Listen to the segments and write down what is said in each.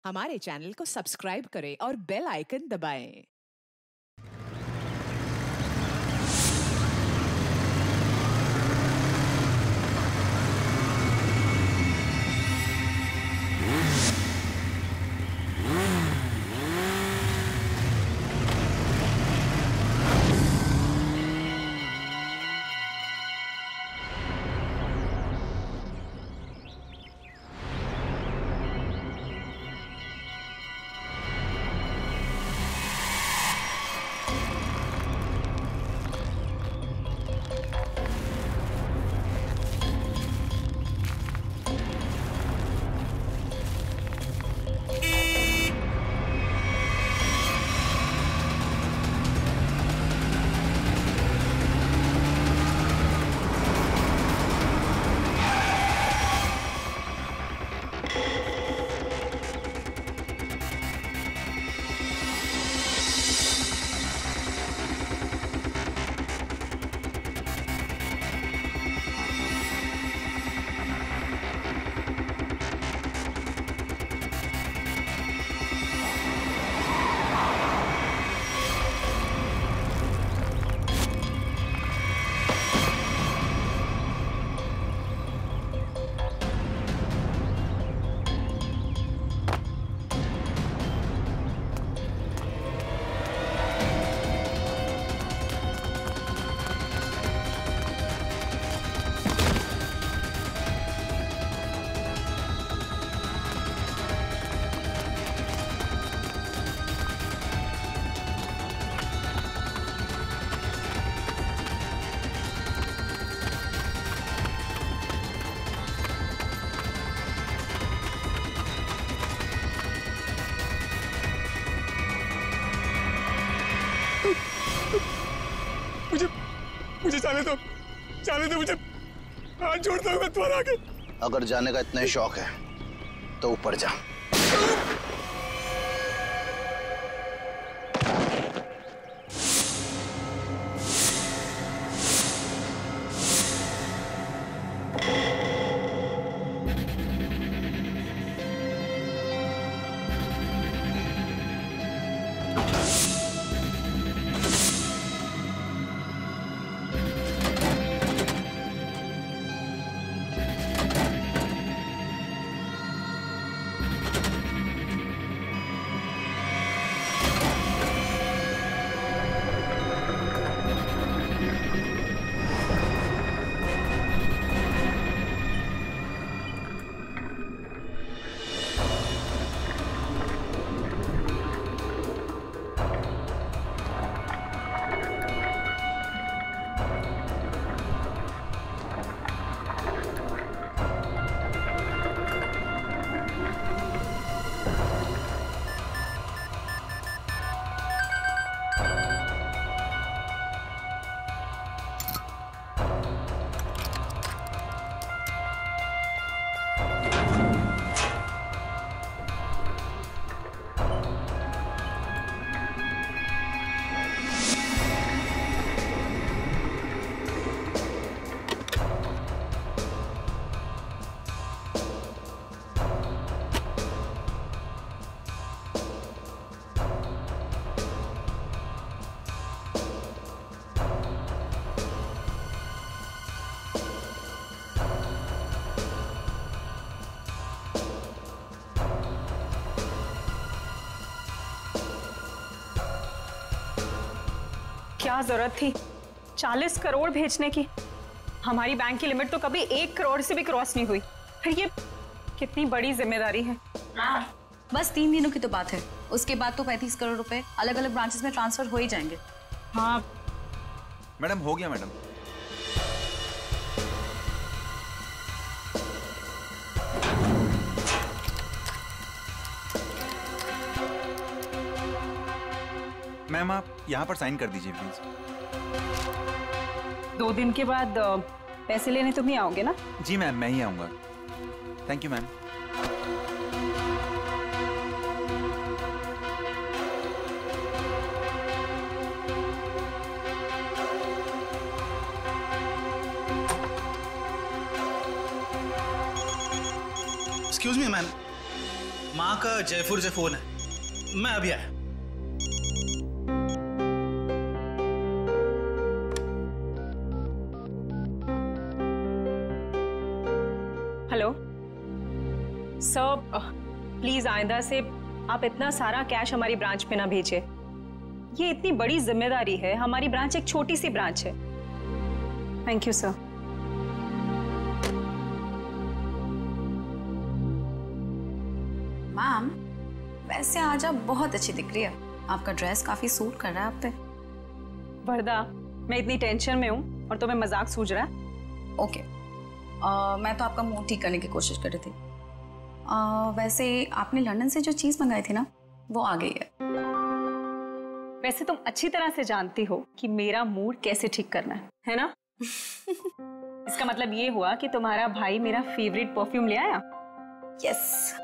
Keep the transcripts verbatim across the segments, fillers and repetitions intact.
हमारे चैनल को सब्सक्राइब करें और बेल आइकन दबाएं। मुझे मुझे जाने दो, जाने दो मुझे, हाथ जोड़ता हूँ मैं तुम्हारे आगे। अगर जाने का इतना ही शौक है तो ऊपर जा। क्या जरूरत थी चालीस करोड़ भेजने की? हमारी बैंक की लिमिट तो कभी एक करोड़ से भी क्रॉस नहीं हुई। फिर ये कितनी बड़ी जिम्मेदारी है। हाँ, बस तीन दिनों की तो बात है, उसके बाद तो पैंतीस करोड़ रुपए अलग अलग ब्रांचेस में ट्रांसफर हो ही जाएंगे। हाँ मैडम, हो गया मैडम। मैम, आप यहाँ पर साइन कर दीजिए प्लीज। दो दिन के बाद पैसे लेने तुम ही आओगे ना? जी मैम, मैं ही आऊँगा। Thank you ma'am. Excuse me ma'am, माँ का जयपुर से फोन है, मैं अभी आया। हेलो सर, प्लीज आइंदा से आप इतना सारा कैश हमारी ब्रांच पे ना भेजिए। ये इतनी बड़ी जिम्मेदारी है, हमारी ब्रांच एक छोटी सी ब्रांच है। Thank you sir. मैम, वैसे आज आप बहुत अच्छी दिख रही है, आपका ड्रेस काफी सूट कर रहा है आप पे। वरदा, मैं इतनी टेंशन में हूँ और तुम्हें मजाक सूझ रहा है? ओके, आ, मैं तो आपका मूड ठीक करने की कोशिश कर रही थी। आ, वैसे आपने लंदन से जो चीज मंगाई थी ना, वो आ गई है। वैसे तुम अच्छी तरह से जानती हो कि मेरा मूड कैसे ठीक करना है, है ना? इसका मतलब ये हुआ कि तुम्हारा भाई मेरा फेवरेट परफ्यूम ले आया? यस।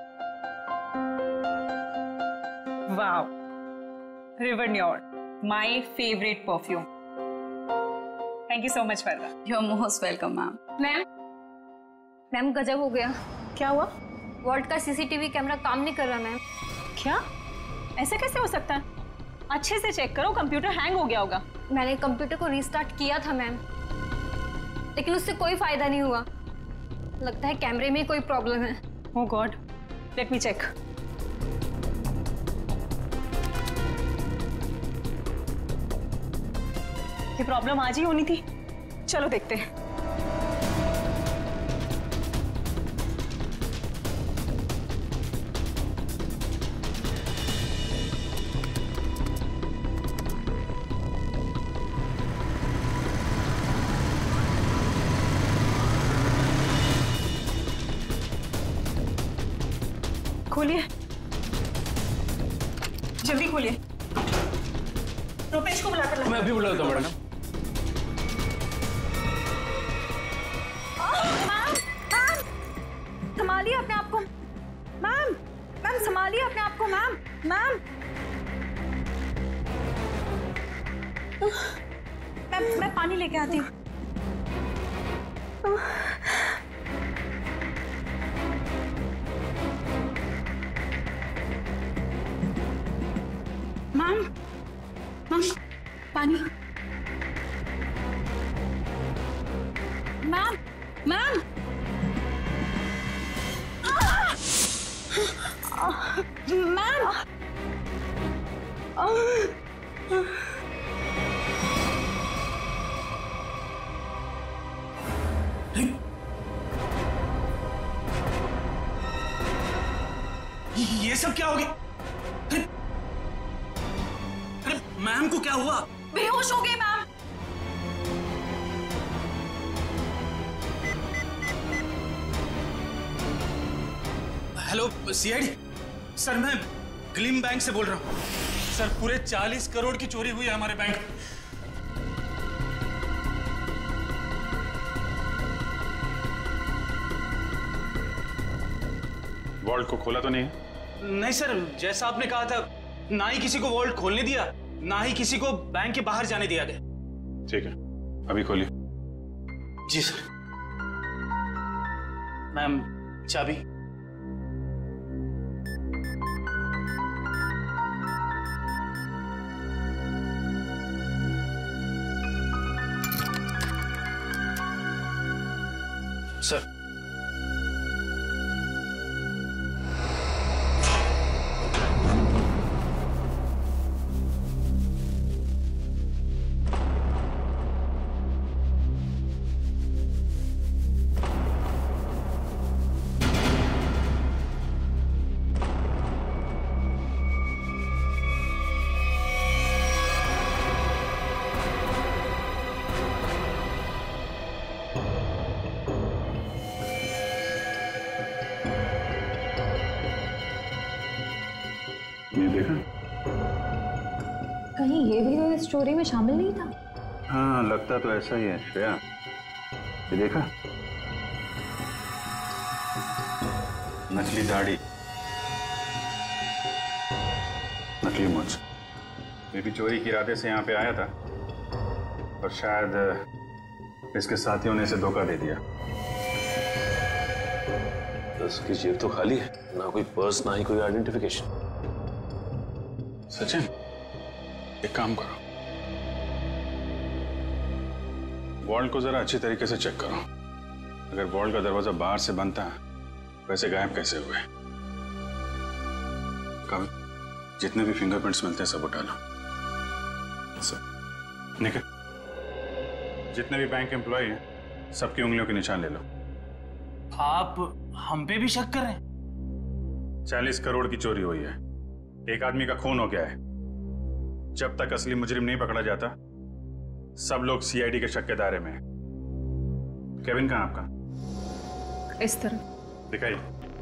वाओ, रिवरन्योर, my favourite perfume. Thank you so much Varada. You are most welcome ma'am. Ma'am, ma'am गजब हो गया। क्या हुआ? वॉल्ट का सीसीटीवी कैमरा काम नहीं कर रहा मैम। क्या? ऐसा कैसे हो सकता है? अच्छे से चेक करो, कंप्यूटर हैंग हो गया होगा। मैंने कंप्यूटर को रीस्टार्ट किया था मैम, लेकिन उससे कोई फायदा नहीं हुआ। लगता है कैमरे में कोई प्रॉब्लम है। Oh god, let me check. ये प्रॉब्लम आज ही होनी थी। चलो देखते हैं। खोलिए, जल्दी खोलिए। रुपेश को बुलाकर लाओ। मैं अभी बुलाता हूँ मैडम। संभालिए अपने आप को मैम। मैम संभालिए अपने आप को मैम। मैम मैम मैं पानी लेके आती हूँ। मैम, मैम पानी। मैम, मैम मैम, ये सब क्या हो गया? अरे, अरे मैम को क्या हुआ? बेहोश हो गए मैम। हेलो सीआईडी सर, मैं ग्लिम बैंक से बोल रहा हूँ। सर पूरे चालीस करोड़ की चोरी हुई है हमारे बैंक। वॉल्ट को खोला तो नहीं है? नहीं सर, जैसा आपने कहा था, ना ही किसी को वॉल्ट खोलने दिया, ना ही किसी को बैंक के बाहर जाने दिया गया। ठीक है, अभी खोलिए। जी सर। मैम चाबी। सर देखा? कहीं ये भी तो इस स्टोरी में शामिल नहीं था। हाँ, लगता तो ऐसा ही है श्रेया। ये देखा? नकली दाढ़ी, नकली मूंछ। ये भी चोरी के इरादे से यहाँ पे आया था, और शायद इसके साथियों ने इसे धोखा दे दिया। उसकी जेब तो खाली है, ना कोई पर्स ना ही कोई आइडेंटिफिकेशन। सचिन, एक काम करो, वॉल्ट को जरा अच्छी तरीके से चेक करो। अगर वॉल्ट का दरवाजा बाहर से बंद था, वैसे गायब कैसे हुए? कभी जितने भी फिंगरप्रिंट्स मिलते हैं सब उठा लो। सब निकल, जितने भी बैंक एम्प्लॉय हैं सबकी उंगलियों के निशान ले लो। आप हम पे भी शक कर रहे हैं? चालीस करोड़ की चोरी हुई है, एक आदमी का खून हो गया है। जब तक असली मुजरिम नहीं पकड़ा जाता, सब लोग सीआईडी के शक के दायरे में हैं। केविन कहाँ आपका? इस तरह दिखाइए।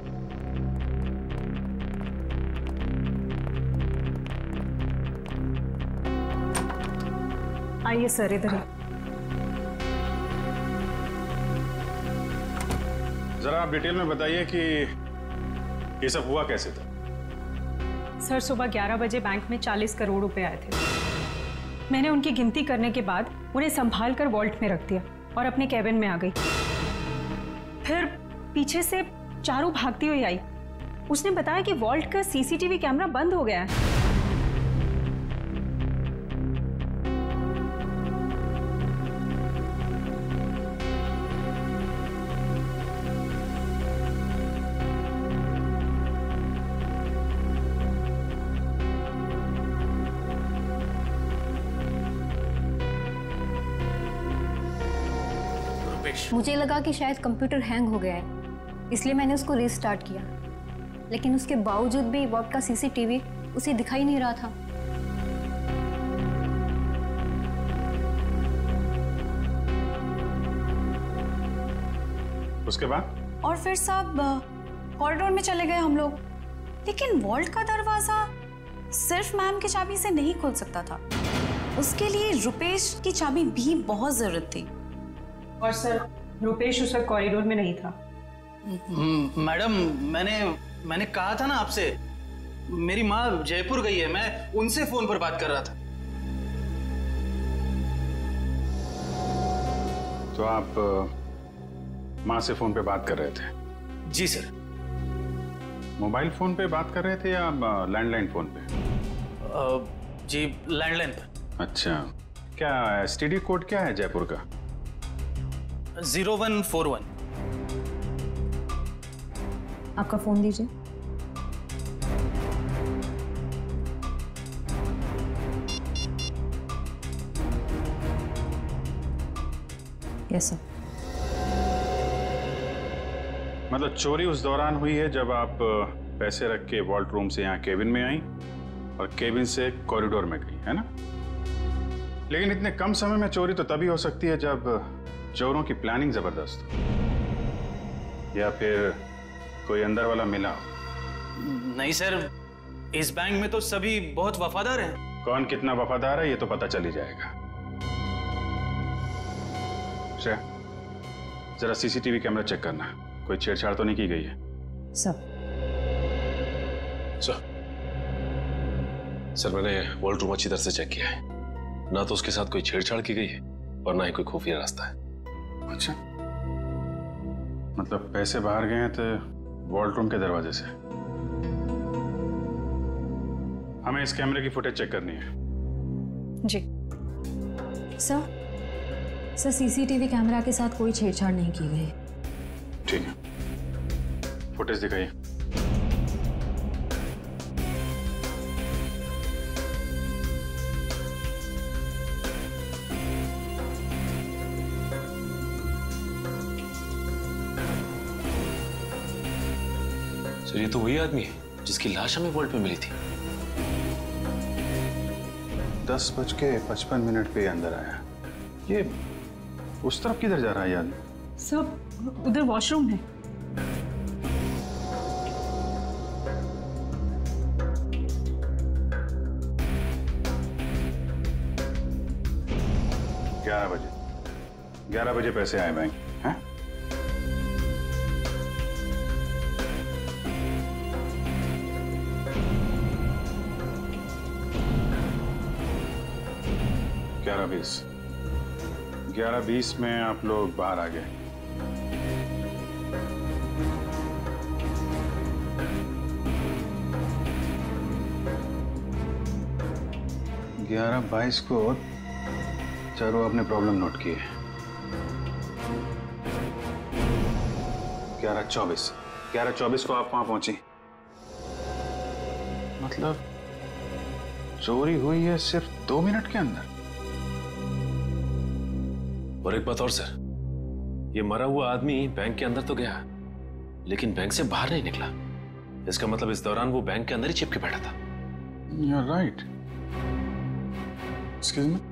आइए सर, इधर। जरा आप डिटेल में बताइए कि ये सब हुआ कैसे था? सर, सुबह ग्यारह बजे बैंक में चालीस करोड़ रुपए आए थे। मैंने उनकी गिनती करने के बाद उन्हें संभाल कर वॉल्ट में रख दिया और अपने कैबिन में आ गई। फिर पीछे से चारू भागती हुई आई। उसने बताया कि वॉल्ट का सीसीटीवी कैमरा बंद हो गया है। मुझे लगा कि शायद कंप्यूटर हैंग हो गया है, इसलिए मैंने उसको रीस्टार्ट किया, लेकिन उसके बावजूद भी वॉल्ट का सीसीटीवी उसे दिखाई नहीं रहा था। उसके बाद? और फिर सब कॉरिडोर में चले गए हम लोग, लेकिन वॉल्ट का दरवाजा सिर्फ मैम की चाबी से नहीं खुल सकता था, उसके लिए रुपेश की चाबी भी बहुत जरूरत थी। और सर, रुपेश उस वक्त कॉरिडोर में नहीं था। मैडम, मैंने मैंने कहा था ना आपसे, मेरी माँ जयपुर गई है, मैं उनसे फोन पर बात कर रहा था। तो आप माँ से फोन पे बात कर रहे थे? जी सर। मोबाइल फोन पे बात कर रहे थे या लैंडलाइन फोन पे? आ, जी लैंडलाइन पे। अच्छा, क्या एसटीडी कोड क्या है जयपुर का? Zero one four one. आपका फोन दीजिए। Yes sir. मतलब चोरी उस दौरान हुई है जब आप पैसे रख के वॉल्ट रूम से यहाँ केबिन में आई और केबिन से कॉरिडोर में गई, है ना? लेकिन इतने कम समय में चोरी तो तभी हो सकती है जब चोरों की प्लानिंग जबरदस्त हो, या फिर कोई अंदर वाला मिला हो। नहीं सर, इस बैंक में तो सभी बहुत वफादार हैं। कौन कितना वफादार है ये तो पता चल ही जाएगा। श्रेया, जरा सीसीटीवी कैमरा चेक करना, कोई छेड़छाड़ तो नहीं की गई है? सर। सर, सर मैंने वॉल्ट रूम अच्छी तरह से चेक किया है, ना तो उसके साथ कोई छेड़छाड़ की गई है और ना ही कोई खुफिया रास्ता है। अच्छा, मतलब पैसे बाहर गए हैं तो वॉल्ट रूम के दरवाजे से। हमें इस कैमरे की फुटेज चेक करनी है। जी सर। सर, सीसीटीवी कैमरा के साथ कोई छेड़छाड़ नहीं की गई। ठीक है, फुटेज दिखाइए। सर, ये तो वही आदमी है जिसकी लाश हमें वॉल्ट में मिली थी। दस बज के पचपन मिनट पे अंदर आया। ये उस तरफ किधर जा रहा है यार? सब उधर वॉशरूम है। ग्यारह बजे ग्यारह बजे पैसे आए बैंक, हैं? ग्यारह बीस ग्यारह बीस में आप लोग बाहर आ गए। ग्यारह बाईस को चारों अपने प्रॉब्लम नोट किए। ग्यारह चौबीस ग्यारह चौबीस को आप वहां पहुंची। मतलब चोरी हुई है सिर्फ दो मिनट के अंदर। और एक बात और सर, ये मरा हुआ आदमी बैंक के अंदर तो गया लेकिन बैंक से बाहर नहीं निकला। इसका मतलब इस दौरान वो बैंक के अंदर ही चिपके बैठा था। You're right. Excuse me?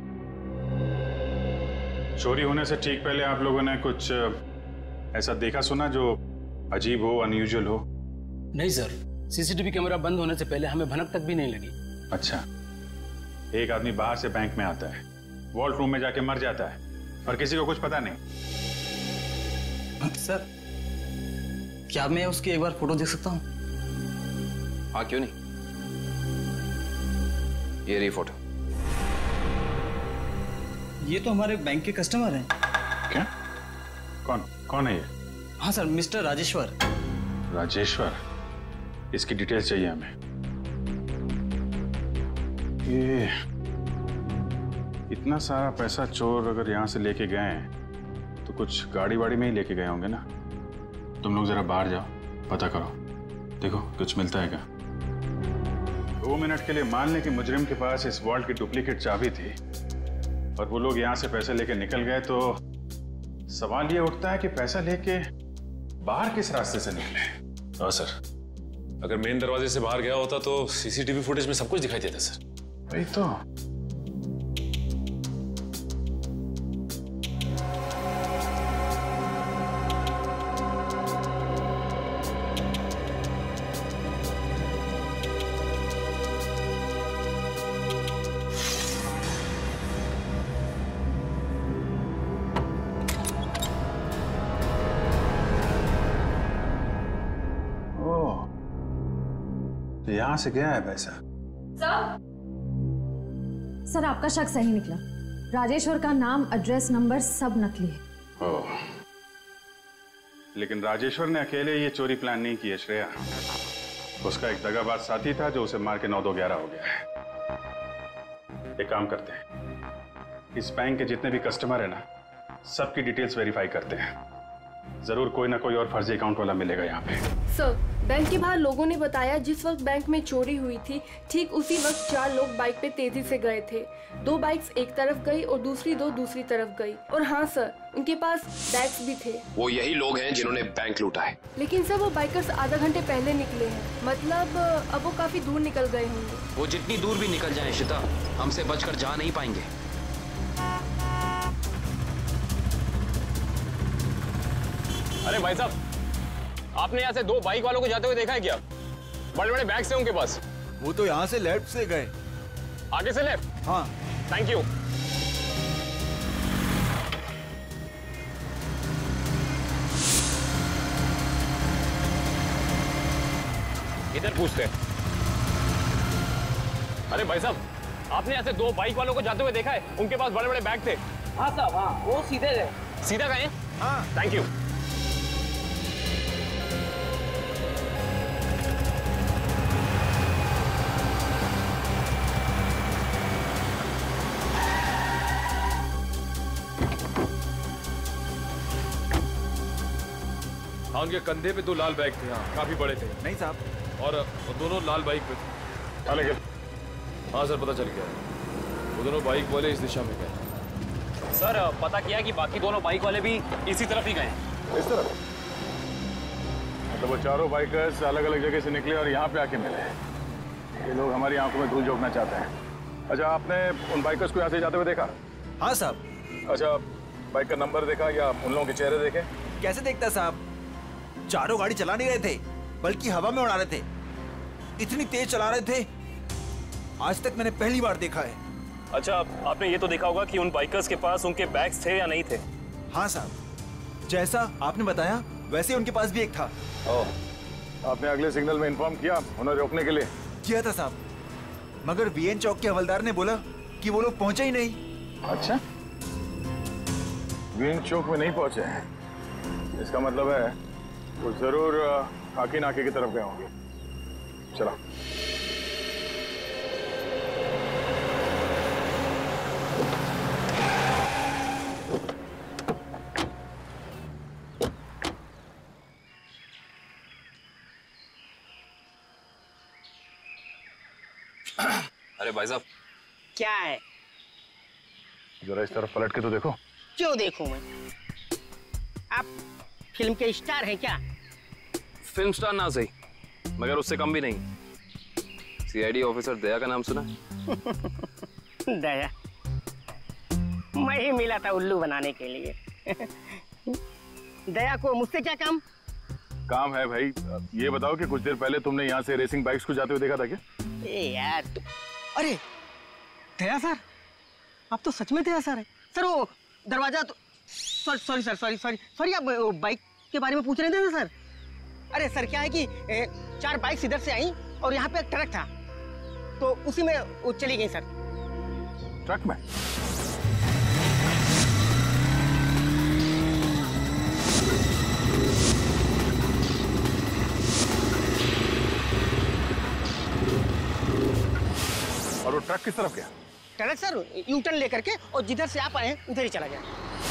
चोरी होने से ठीक पहले आप लोगों ने कुछ ऐसा देखा सुना जो अजीब हो, अनयूजुअल हो? नहीं सर, सीसीटीवी कैमरा बंद होने से पहले हमें भनक तक भी नहीं लगी। अच्छा, एक आदमी बाहर से बैंक में आता है, वॉल्ट रूम में जाके मर जाता है और किसी को कुछ पता नहीं। सर, क्या मैं उसकी एक बार फोटो देख सकता हूँ? हाँ, क्यों नहीं। ये रही फोटो। ये तो हमारे बैंक के कस्टमर हैं। क्या? कौन कौन है ये? हाँ सर, मिस्टर राजेश्वर। राजेश्वर? इसकी डिटेल्स चाहिए हमें। ये इतना सारा पैसा चोर अगर यहाँ से लेके गए हैं तो कुछ गाड़ी वाड़ी में ही लेके गए होंगे ना। तुम लोग जरा बाहर जाओ, पता करो, देखो कुछ मिलता है क्या। दो मिनट के लिए मान लें कि मुजरिम के पास इस वॉल्ट की डुप्लीकेट चाबी थी और वो लोग यहाँ से पैसे लेके निकल गए, तो सवाल ये उठता है कि पैसा लेके बाहर किस रास्ते से निकले। हाँ सर, अगर मेन दरवाजे से बाहर गया होता तो सीसीटीवी फुटेज में सब कुछ दिखाई देता सर। वही तो। यहाँ से गया है पैसा। सर सर आपका शक सही निकला। राजेश्वर का नाम, एड्रेस, नंबर सब नकली है। ओह, लेकिन राजेश्वर ने अकेले ये चोरी प्लान नहीं की है श्रेया। उसका एक दगाबाज साथी था जो उसे मार के नौ दो ग्यारह हो गया है। एक काम करते हैं, इस बैंक के जितने भी कस्टमर है ना, सबकी डिटेल्स वेरीफाई करते हैं। जरूर कोई ना कोई और फर्जी अकाउंट वाला मिलेगा यहाँ पे। सर, बैंक के बाहर लोगों ने बताया जिस वक्त बैंक में चोरी हुई थी ठीक उसी वक्त चार लोग बाइक पे तेजी से गए थे। दो बाइक्स एक तरफ गई और दूसरी दो दूसरी तरफ गई। और हाँ सर, उनके पास बैग्स भी थे। वो यही लोग हैं जिन्होंने बैंक लूटा है। लेकिन सर वो बाइकर्स आधा घंटे पहले निकले हैं, मतलब अब वो काफी दूर निकल गए होंगे। वो जितनी दूर भी निकल जाए शिता, हमसे बचकर जा नहीं पाएंगे। अरे भाई साहब, आपने यहाँ से दो बाइक वालों को जाते हुए देखा है क्या? बड़े बड़े बैग्स हैं उनके पास। वो तो यहाँ से लेफ्ट से गए। आगे से लेफ्ट? हाँ। Thank you. इधर पूछते हैं। अरे भाई साहब, आपने यहाँ से दो बाइक वालों को जाते हुए देखा है? उनके पास बड़े बड़े बैग थे। हाँ साहब, हाँ, वो सीधे गए। सीधा गए? हाँ। Thank you. हाँ, उनके कंधे पे दो लाल बैग थे। हाँ, काफी बड़े थे। नहीं साहब, और दोनों लाल बाइक पे थे। हाँ सर, पता चल गया। वो दोनों बाइक वाले इस दिशा में गए। सर, पता किया कि बाकी दोनों बाइक वाले भी इसी तरफ ही गए। इस तरफ? मतलब वो चारों बाइकर्स अलग अलग जगह से निकले और यहाँ पे आके मिले। ये लोग हमारी आंखों में धूल झोंकना चाहते हैं। अच्छा, आपने उन बाइकर्स को यहाँ से जाते हुए देखा? हाँ साहब। अच्छा, बाइक का नंबर देखा या उन लोगों के चेहरे देखे? कैसे देखता साहब, चारों गाड़ी चला नहीं रहे थे बल्कि हवा में उड़ा रहे थे। इतनी तेज चला रहे थे, आज तक मैंने पहली बार देखा है। अच्छा, आपने ये तो देखा होगा कि उन बाइकर्स के पास उनके बैग्स थे या नहीं थे? हाँ साहब, जैसा आपने बताया वैसे उनके पास भी एक था। ओह, आपने अगले सिग्नल में इन्फॉर्म किया उन्हें रोकने के लिए? किया था साहब, मगर वीएन चौक के हवलदार ने बोला कि वो लोग पहुंचे ही नहीं। अच्छा, वीएन चौक में नहीं पहुंचे? इसका मतलब है वो जरूर खाकी नाके की तरफ गए होंगे। चलो। अरे भाई साहब। क्या है? जरा इस तरफ पलट के तो देखो। क्यों देखूं मैं? आप फिल्म के स्टार हैं क्या? फिल्म स्टार ना सही, मगर उससे कम भी नहीं। सीआईडी ऑफिसर दया का नाम सुना? दया? मैं ही मिला था उल्लू बनाने के लिए। दया को मुझसे क्या काम? काम है भाई। ये बताओ कि कुछ देर पहले तुमने यहाँ से रेसिंग बाइक्स को जाते हुए देखा था क्या? ए यार तु... अरे दया सर, आप तो सच में दया सर है। सर वो दरवाजा तो sorry sorry sir sorry sorry sorry आप बाइक के बारे में पूछ रहे थे ना सर? अरे सर क्या है कि ए, चार बाइक्स इधर से आई और यहाँ पे एक ट्रक था, तो उसी में वो चली गई सर। ट्रक में? और वो ट्रक किस तरफ गया? ट्रक सर यू टर्न लेकर के और जिधर से आप आए उधर ही चला गया।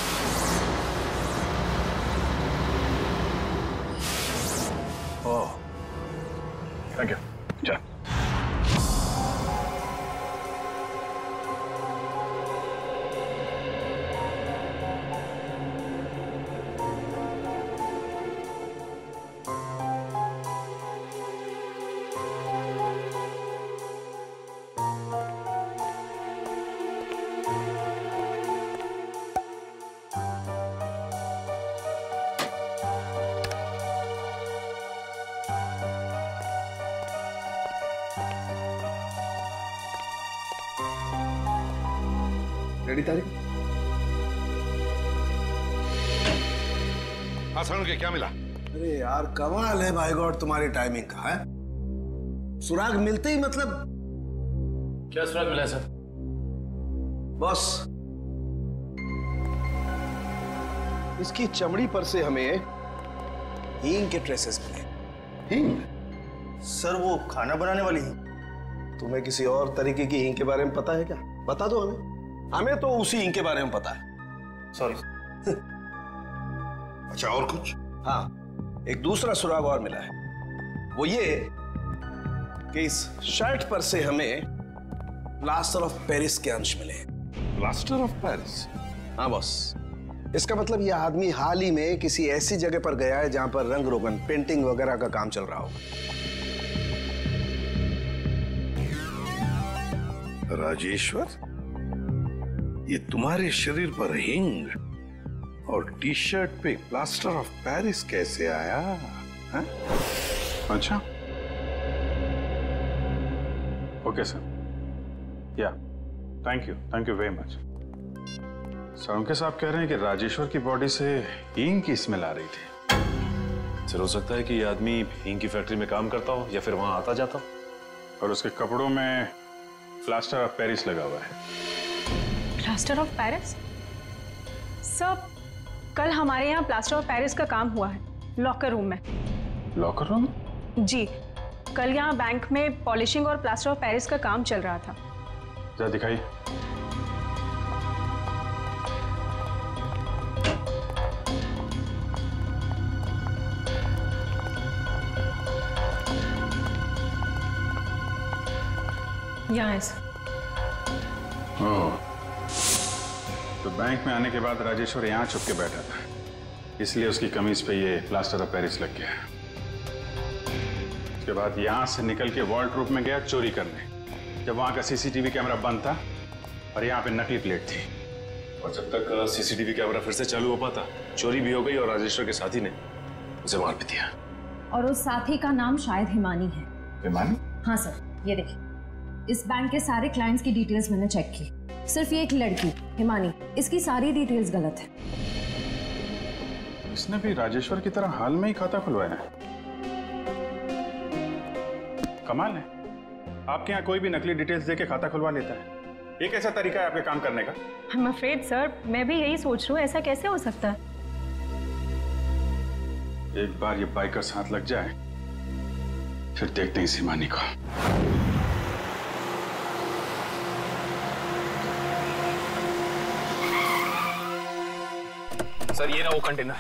Oh, thank you. चल। रेडी तारीख? हाँ सर, के क्या मिला? अरे यार कमाल है भाई गॉड तुम्हारी टाइमिंग का है। सुराग मिलते ही मतलब। क्या सुराग मिला है सर? बॉस, इसकी चमड़ी पर से हमें हींग के ट्रेसेस मिले। हींग? सर वो खाना बनाने वाली हींग। तुम्हें किसी और तरीके की हींग के बारे में पता है क्या? बता दो हमें। हमें तो उसी हींग के बारे में पता है। सॉरी। अच्छा और कुछ? हाँ, एक दूसरा सुराग और मिला है। वो ये कि इस शर्ट पर से हमें प्लास्टर ऑफ पेरिस के अंश मिले। Plaster of Paris? हाँ बॉस, इसका मतलब ये आदमी हाल ही में किसी ऐसी जगह पर गया है जहां पर रंग रोगन, पेंटिंग वगैरह का काम चल रहा होगा। राजेश्वर, ये तुम्हारे शरीर पर हिंग और टी शर्ट पे प्लास्टर ऑफ पेरिस कैसे आया? है? अच्छा, ओके सर। या thank you, thank you very much. Sir उनके साहब कह रहे हैं कि राजेश्वर की बॉडी से हींग की स्मेल आ रही थी। सर हो सकता है कि ये आदमी हींग की फैक्ट्री में काम करता हो या फिर वहां आता जाता हो। और उसके कपड़ों में प्लास्टर ऑफ पेरिस लगा हुआ है। Plaster of Paris? सर कल हमारे यहाँ प्लास्टर ऑफ पेरिस का काम हुआ है लॉकर रूम में। Locker room? जी, कल यहाँ बैंक में पॉलिशिंग और प्लास्टर ऑफ पेरिस का काम चल रहा था। जरा दिखाइए। यहाँ है सर। ओह, तो बैंक में आने के बाद राजेश्वर यहाँ छुप के बैठा था, इसलिए उसकी कमीज पे ये प्लास्टर ऑफ पेरिस लग गया। उसके बाद यहाँ से निकल के वॉल्ट रूप में गया चोरी करने, जब वहाँ का सीसीटीवी कैमरा बंद था और यहाँ पे नकली प्लेट थी। और जब तक सीसीटीवी कैमरा फिर से चालू हो पाता, चोरी भी हो गई और राजेश्वर के साथी ने उसे मार भी दिया। और उस साथी का नाम शायद हिमानी है। हिमानी? हाँ सर, ये देखिए, इस बैंक के सारे क्लाइंट्स की डिटेल्स मैंने चेक की। सिर्फ ये एक लड़की हिमानी, इसकी सारी डिटेल्स गलत है। इसने भी राजेश्वर की तरह हाल में ही खाता खुलवाया है। कमाल है, आपके यहाँ कोई भी नकली डिटेल्स देके खाता खुलवा लेता है। ये कैसा तरीका है आपके काम करने का? I'm afraid सर, मैं भी यही सोच रही हूँ, ऐसा कैसे हो सकता है? एक बार ये बाइकर्स हाथ लग जाए, फिर देखते हैं इस हिमानी को। सर ये ना वो कंटेनर।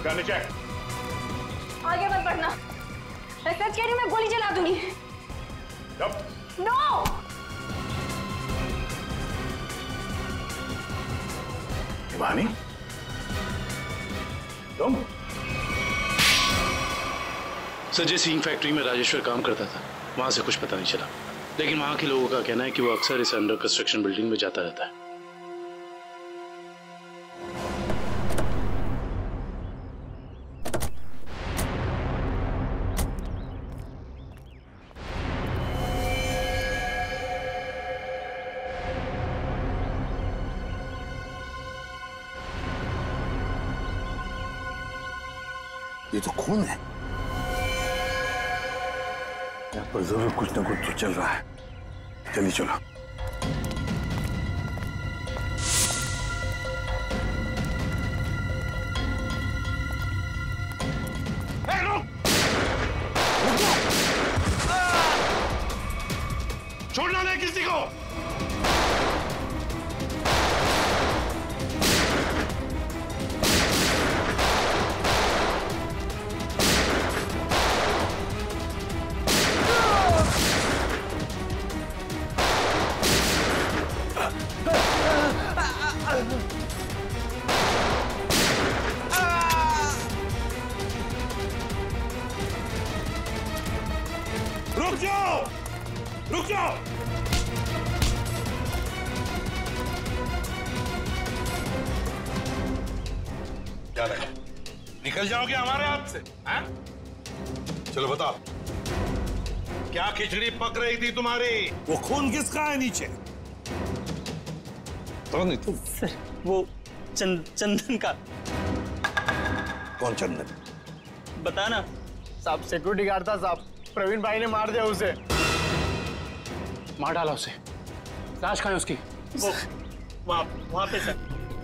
उठा नीचे। आगे मत बढ़ना, मैं सच कह रही हूँ, मैं गोली चला दूंगी। नो। हिमानी, तुम? सर, जिस इंक फैक्ट्री में राजेश्वर काम करता था वहां से कुछ पता नहीं चला, लेकिन वहां के लोगों का कहना है कि वो अक्सर इस अंडर कंस्ट्रक्शन बिल्डिंग में जाता रहता है। ये तो खून है। यहाँ पर जरूर कुछ ना कुछ तो चल रहा है। चलिए चलो। छोड़ना नहीं किसी को। रुक जाओ, रुक जाओ। क्या लगा, निकल जाओगे हमारे हाथ से? हैं? चलो बताओ, क्या खिचड़ी पक रही थी तुम्हारी? वो खून किसका है नीचे? तो नहीं तुम? सर, वो चंद, चंदन का। कौन चंदन? बता ना। साहब सिक्योरिटी गार्ड था साहब, प्रवीण भाई ने मार दिया उसे। मार डाला उसे? लाश कहाँ है उसकी? वो वहाँ वहाँ पे सर।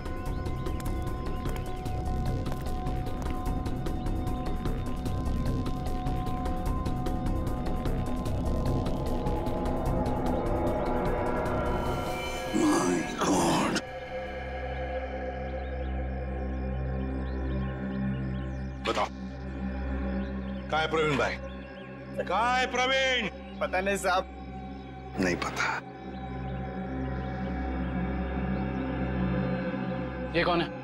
My God. बताओ, कहाँ है प्रवीण भाई? कहाँ है प्रवीण? पता नहीं साहब। नहीं पता। ये कौन है?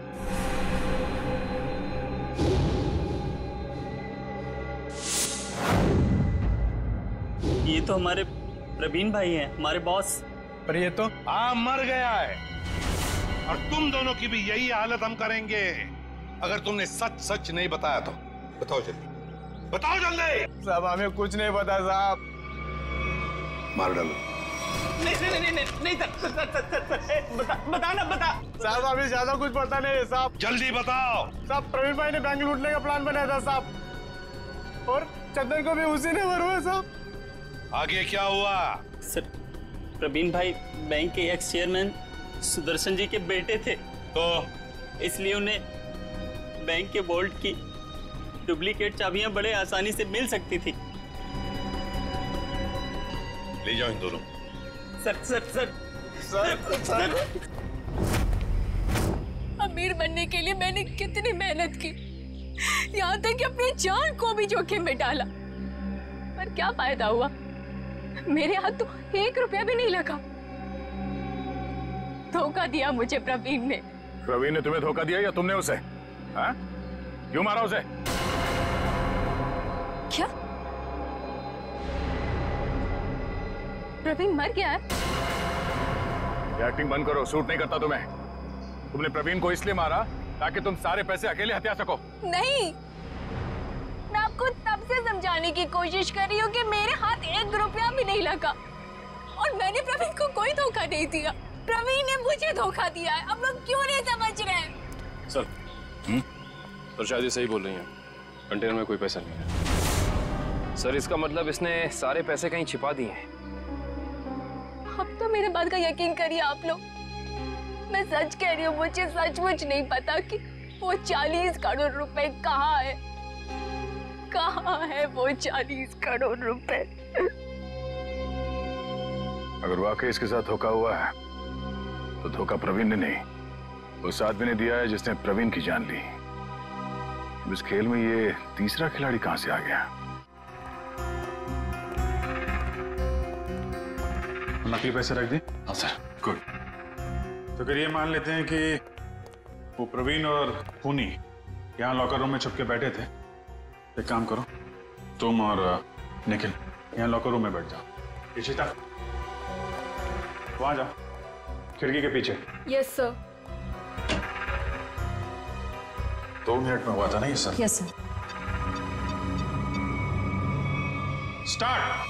ये तो हमारे प्रवीण भाई हैं, हमारे बॉस। पर ये तो हाँ मर गया है, और तुम दोनों की भी यही हालत हम करेंगे अगर तुमने सच सच नहीं बताया तो। बताओ जल्दी, बताओ जल्दी। साहब हमें कुछ नहीं पता साहब। मार डालो। नहीं नहीं नहीं नहीं नहीं sir, sir, sir, sir, sir, बता बता ना बता। साहब अभी ज्यादा कुछ पता नहीं है साहब। जल्दी बताओ। साहब प्रवीण भाई ने बैंक लूटने का प्लान बनाया था साहब, और चंदन को भी उसी ने मरवाया साहब। आगे क्या हुआ? सर, प्रवीण भाई बैंक के एक्स चेयरमैन सुदर्शन जी के बेटे थे, तो इसलिए उन्हें बैंक के वॉल्ट की डुप्लीकेट चाबियां बड़े आसानी से मिल सकती थी। ले जाओ इन दोनों। Sir sir sir sir, sir. अमीर बनने के लिए मैंने कितनी मेहनत की, यहाँ तक कि अपनी जान को भी जोखिम में डाला, पर क्या फायदा हुआ? मेरे हाथ तो एक रुपया भी नहीं लगा। धोखा दिया मुझे प्रवीण ने। प्रवीण ने तुम्हें धोखा दिया या तुमने उसे? हाँ? क्यों मारा उसे? क्या प्रवीण मर गया है? ये एक्टिंग बंद करो, सूट नहीं करता तुम्हें। तुमने प्रवीण को इसलिए मारा ताकि तुम सारे पैसे अकेले हथिया सको। नहीं, मैं आपको तब से समझाने की कोशिश कर रही हूँ कि मेरे हाथ एक रुपया भी नहीं लगा, और मैंने प्रवीण को कोई धोखा नहीं दिया। प्रवीण ने मुझे धोखा दिया है। अब लोग क्यों नहीं समझ रहे हैं? सर, हम्म? सर शायद ये सही बोल रही हैं, कंटेनर में कोई पैसा नहीं है। सर इसका मतलब इसने सारे पैसे कहीं छिपा दिए हैं। अब तो मेरे बात का यकीन करिए आप लोग, मैं सच कह रही हूँ, मुझे सचमुच नहीं पता कि वो चालीस करोड़ रुपए कहाँ है। कहाँ है वो चालीस करोड़ रुपए? अगर वाकई इसके साथ धोखा हुआ है तो धोखा प्रवीण ने नहीं, उस आदमी ने दिया है जिसने प्रवीण की जान ली। अब इस खेल में ये तीसरा खिलाड़ी कहां से आ गया? नकली पैसे रख दी? हाँ सर। गुड। तो फिर ये मान लेते हैं कि वो प्रवीण और खूनी यहाँ लॉकर रूम में छुप के बैठे थे। एक काम करो, तुम और निखिल यहाँ लॉकर रूम में बैठ जाओ। इशिता वहां जाओ, खिड़की के पीछे। Yes sir. दो मिनट में हुआ था ना ये सब? Yes sir. स्टार्ट।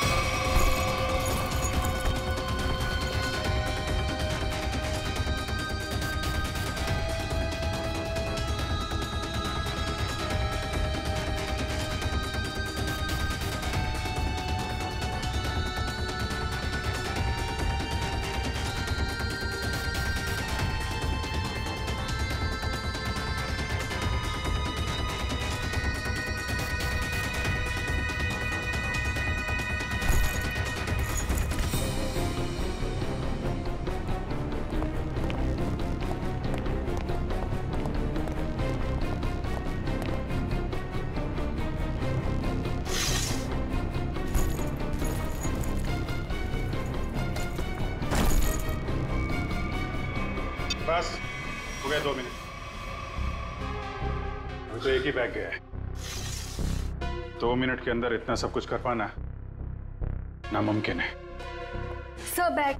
बस हो गया दो मिनट। अभी तो एक ही बैग गया है। दो मिनट के अंदर इतना सब कुछ कर पाना नामुमकिन है। Sir bag.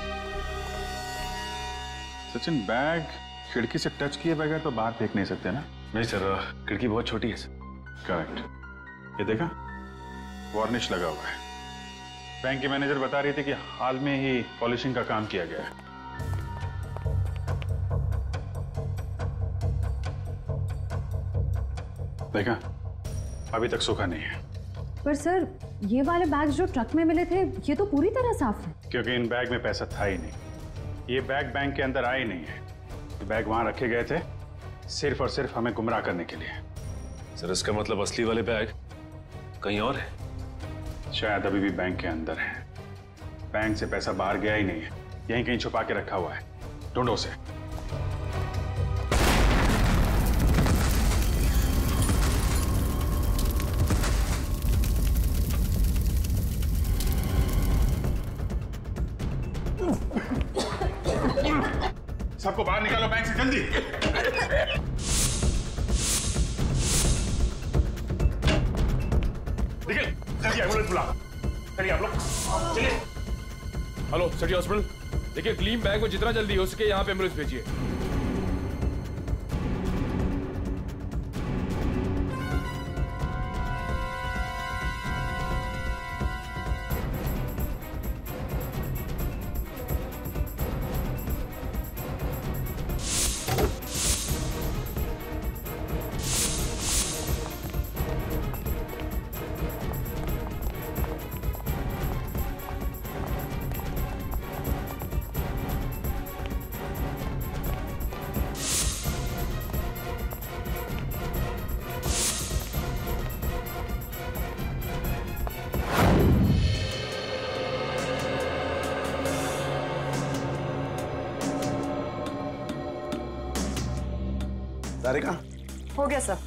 सचिन बैग खिड़की से टच किए बगैर तो बाहर फेंक नहीं सकते ना? नहीं सर, खिड़की बहुत छोटी है सर। करेक्ट। ये देखा, वार्निश लगा हुआ है। बैंक की मैनेजर बता रही थी कि हाल में ही पॉलिशिंग का काम किया गया है। देखा, अभी तक सूखा नहीं है। पर सर ये वाले बैग्स जो ट्रक में मिले थे ये तो पूरी तरह साफ है। क्योंकि इन बैग में पैसा था ही नहीं। ये बैग बैंक के अंदर आए ही नहीं है। ये बैग वहां रखे गए थे सिर्फ और सिर्फ हमें गुमराह करने के लिए। सर इसका मतलब असली वाले बैग कहीं और है? शायद अभी भी बैंक के अंदर है। बैंक से पैसा बाहर गया ही नहीं है, यहीं कहीं छुपा के रखा हुआ है। ढूंढो उसे। सबको बाहर निकालो बैंक से जल्दी। निकल जल्दी, एम्बुलेंस बुला। चलिए आप लोग चलिए। हेलो सिटी हॉस्पिटल, देखिए ग्लीम बैंक में जितना जल्दी हो सके यहाँ पे एम्बुलेंस भेजिए। सारिका, हो गया सर।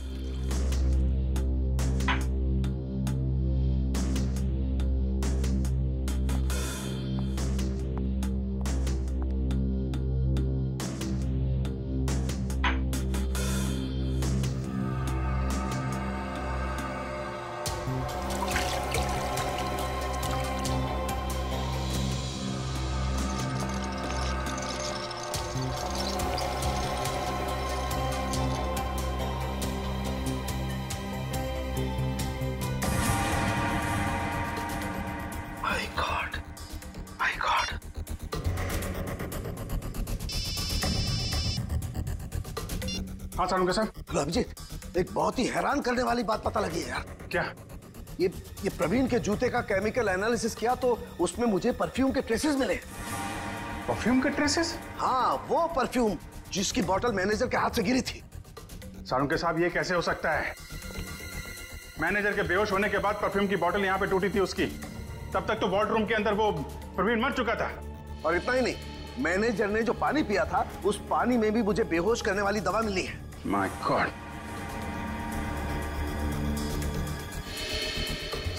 हाँ सारुण के सर। अभिजीत, एक बहुत ही हैरान करने वाली बात पता लगी है यार। क्या? ये ये प्रवीण के जूते का केमिकल एनालिसिस किया तो उसमें मुझे परफ्यूम के ट्रेसेस मिले। परफ्यूम के ट्रेसेस? हाँ, वो परफ्यूम जिसकी बोतल मैनेजर के हाथ से गिरी थी। सारुण के साहब, ये कैसे हो सकता है? मैनेजर के बेहोश होने के बाद परफ्यूम की बोतल यहाँ पे टूटी थी उसकी। तब तक तो वॉर्ड रूम के अंदर वो प्रवीण मर चुका था। और इतना ही नहीं, मैनेजर ने जो पानी पिया था उस पानी में भी मुझे बेहोश करने वाली दवा मिली है। My god.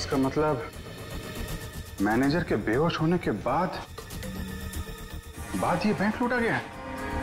इसका मतलब मैनेजर के बेहोश होने के बाद बाद ये बैंक लूटा गया है।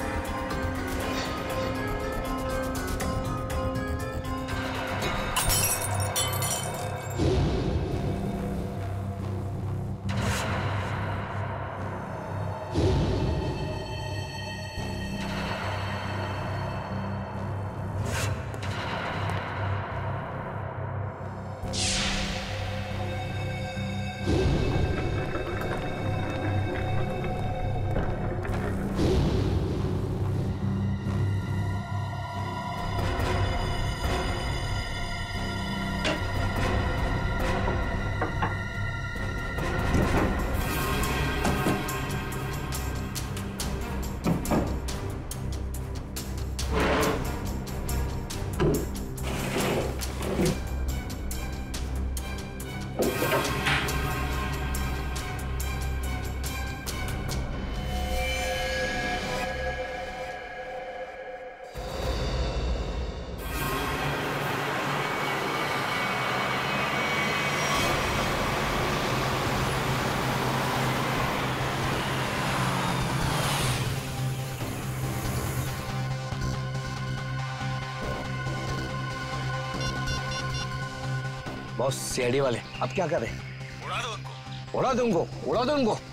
बॉस सीआईडी वाले अब क्या करें? उड़ा दो उनको। उड़ा दो उनको, उड़ा दो उनको।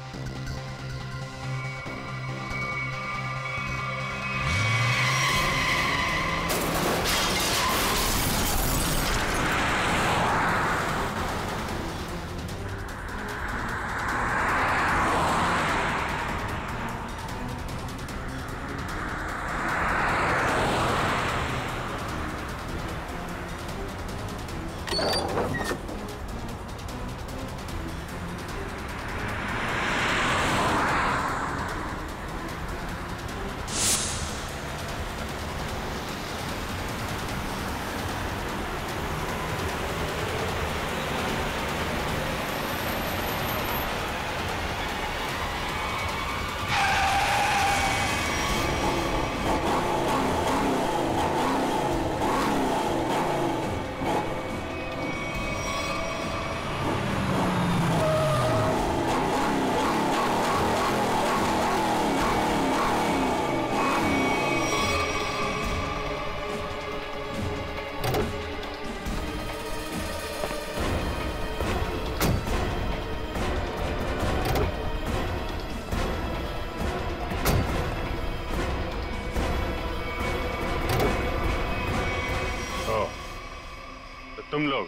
तुम लोग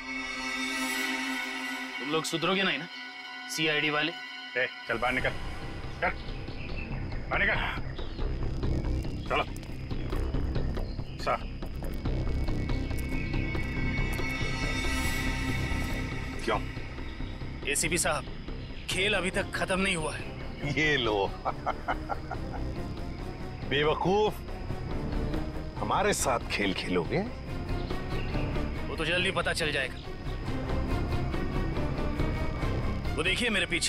तुम लोग सुधरोगे नहीं ना सीआईडी वाले? ए, चल बाहर निकल, चल बाहर निकल, चलो सर। क्यों? एसीपी साहब, खेल अभी तक खत्म नहीं हुआ है। ये लो बेवकूफ, हमारे साथ खेल खेलोगे? वो तो जल्दी पता चल जाएगा। वो देखिए मेरे पीछे।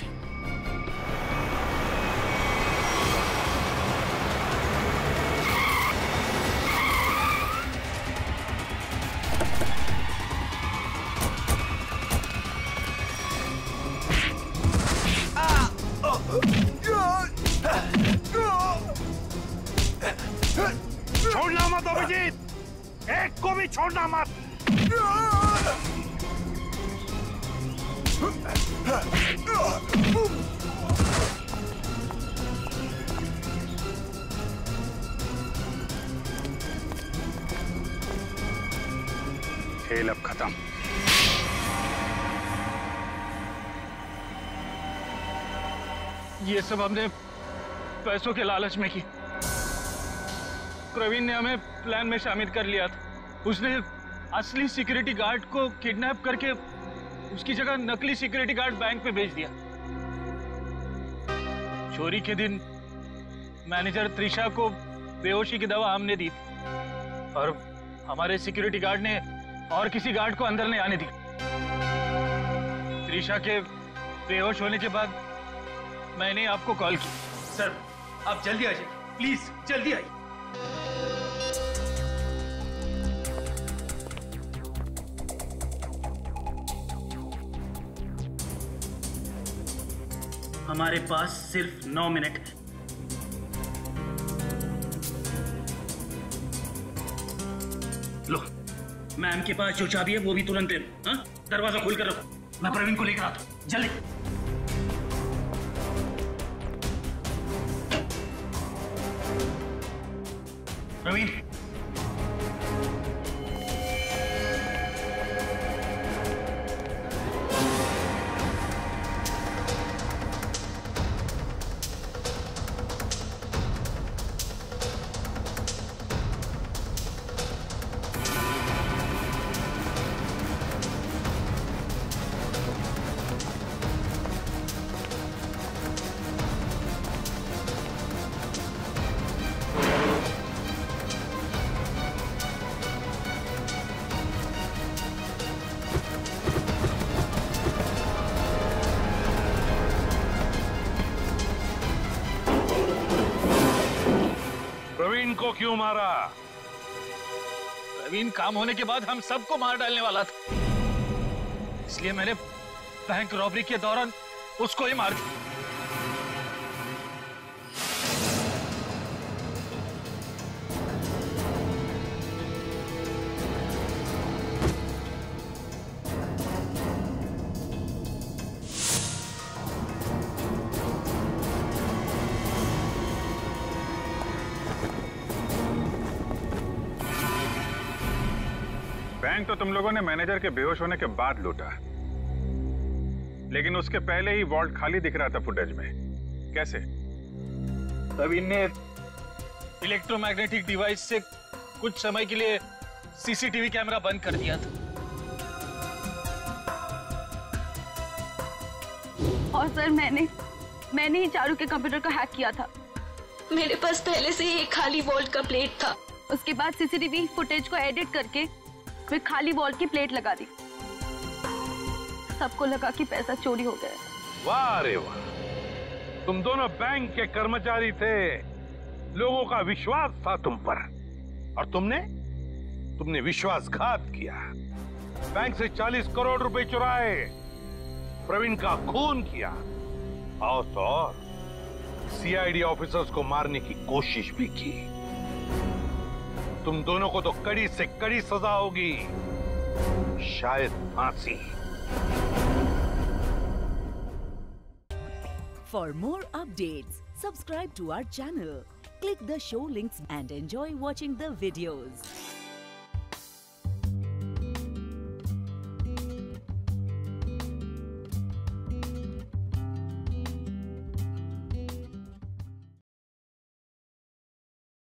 छोड़ना मत अभिजीत, एक को भी छोड़ना मत। खेल अब खत्म। ये सब हमने पैसों के लालच में की। प्रवीण ने हमें प्लान में शामिल कर लिया था। उसने असली सिक्योरिटी गार्ड को किडनैप करके उसकी जगह नकली सिक्योरिटी गार्ड बैंक में भेज दिया। चोरी के दिन मैनेजर त्रिशा को बेहोशी की दवा हमने दी थी और हमारे सिक्योरिटी गार्ड ने और किसी गार्ड को अंदर नहीं आने दी। त्रिशा के बेहोश होने के बाद मैंने आपको कॉल की। सर आप जल्दी आ जाइए, प्लीज जल्दी आइए। हमारे पास सिर्फ नौ मिनट है। लो, मैम के पास जो चाबी है वो भी तुरंत दे दो। हाँ? दरवाजा खोल कर रखो, मैं प्रवीण को लेकर आता हूँ। जल्दी। प्रवीण, प्रवीण को क्यों मारा? प्रवीण काम होने के बाद हम सबको मार डालने वाला था, इसलिए मैंने बैंक रॉबरी के दौरान उसको ही मार दिया। बैंक तो तुम लोगों ने मैनेजर के बेहोश होने के बाद लूटा, लेकिन उसके पहले ही वॉल्ट खाली दिख रहा था फुटेज में। कैसे? प्रवीण ने इलेक्ट्रोमैग्नेटिक डिवाइस से कुछ समय के लिए सीसीटीवी कैमरा बंद कर दिया था। और सर मैंने मैंने ही चारू के कंप्यूटर को हैक किया था। मेरे पास पहले से ही एक खाली वॉल्ट का प्लेट था। उसके बाद सीसीटीवी फुटेज को एडिट करके फिर खाली वॉल्ट की प्लेट लगा दी। सबको लगा कि पैसा चोरी हो गया। वाह रे वाह, तुम दोनों बैंक के कर्मचारी थे, लोगों का विश्वास था तुम पर, और तुमने तुमने विश्वासघात किया। बैंक से चालीस करोड़ रुपए चुराए, प्रवीण का खून किया, और तो और सीआईडी ऑफिसर्स को मारने की कोशिश भी की। तुम दोनों को तो कड़ी से कड़ी सजा होगी, शायद फांसी। For more updates, subscribe to our channel, click the show links and enjoy watching the videos.